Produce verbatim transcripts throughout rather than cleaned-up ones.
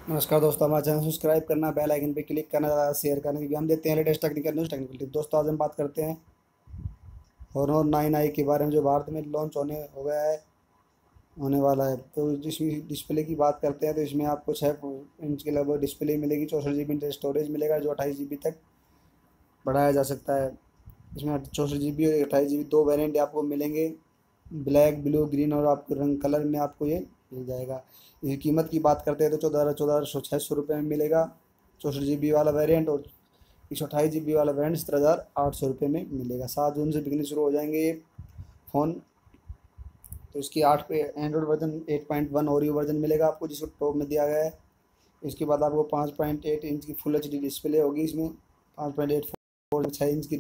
नमस्कार दोस्तों, हमारा चैनल सब्सक्राइब करना, बेल आइकन पे क्लिक करना, ज़्यादा शेयर करना, क्योंकि हम देते हैं latest technical news, technical tip. दोस्तों, आज हम बात करते हैं हॉनर नाइन आई के बारे में, जो भारत में लॉन्च होने हो गया है, होने वाला है। तो जिसमें डिस्प्ले की बात करते हैं तो इसमें आपको छः इंच के लगभग डिस्प्ले मिलेगी, चौंसठ जी बी इंटर स्टोरेज मिलेगा, जो अट्ठाईस जी बी तक बढ़ाया जा सकता है। इसमें चौंसठ जी बी और अट्ठाईस जी बी दो वेरिएंट आपको मिलेंगे, ब्लैक, ब्लू, ग्रीन, और आपको रंग कलर में आपको ये मिल जाएगा। इसकी कीमत की बात करते हैं तो चौदह हज़ार चौदह सौ छः सौ रुपये में मिलेगा चौंसठ जी बी वाला वेरिएंट, और एक सौ अट्ठाईस जी बी वाला वेरिएंट सत्रह हज़ार आठ सौ रुपये में मिलेगा। सात जून से बिकने शुरू हो जाएंगे ये फ़ोन। तो इसकी आठ पे Android version eight point one Oreo version मिलेगा आपको, जिसको टॉप में दिया गया है। इसके बाद आपको पाँच पॉइंट एट इंच की फुल एच डी डिस्प्ले होगी इसमें, पाँच पॉइंट एट फोर छः इंच की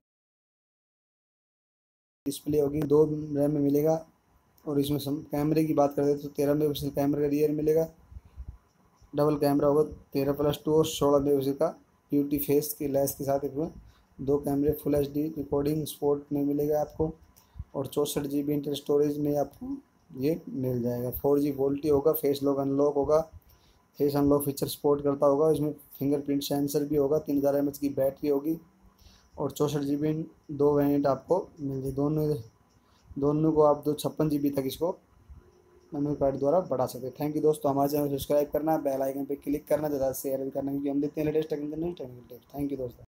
डिस्प्ले होगी, दो रैम में मिलेगा। और इसमें सम कैमरे की बात करें तो तेरह मेगा पिक्सल कैमरा का रियर मिलेगा, डबल कैमरा होगा तेरह प्लस टू, और सोलह मेगा पिक्सल का ब्यूटी फेस की लेंस के साथ इसमें दो कैमरे, full H D recording support में मिलेगा आपको, और चौंसठ जी बी इंटर स्टोरेज में आपको ये मिल जाएगा। फोर जी वोल्टी होगा, फेस लॉक अनलॉक होगा, फेस अनलॉक फीचर सपोर्ट करता होगा। इसमें फिंगरप्रिंट सेंसर भी होगा, तीन हज़ार एम एच की बैटरी होगी, और चौंसठ जी बी दो वेरिएंट आपको मिल जाए। दोनों दोनों को आप दो छप्पन जी बी तक इसको मेमोरी कार्ड द्वारा बढ़ा सकते हैं। थैंक यू दोस्तों, हमारे चैनल सब्सक्राइब करना, बेल आइकन पे क्लिक करना, ज़्यादा शेयर भी करना, क्योंकि हम देते हैं latest technical news, technical tips. Thank you दोस्तों।